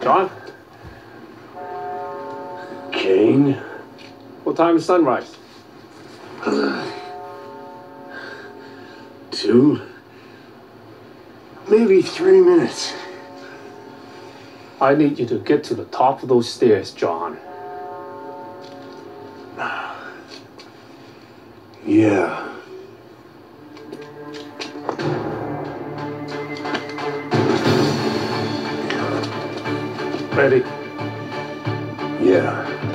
John? Caine? What time is sunrise? 2, maybe 3 minutes. I need you to get to the top of those stairs, John. Yeah. Ready? Yeah.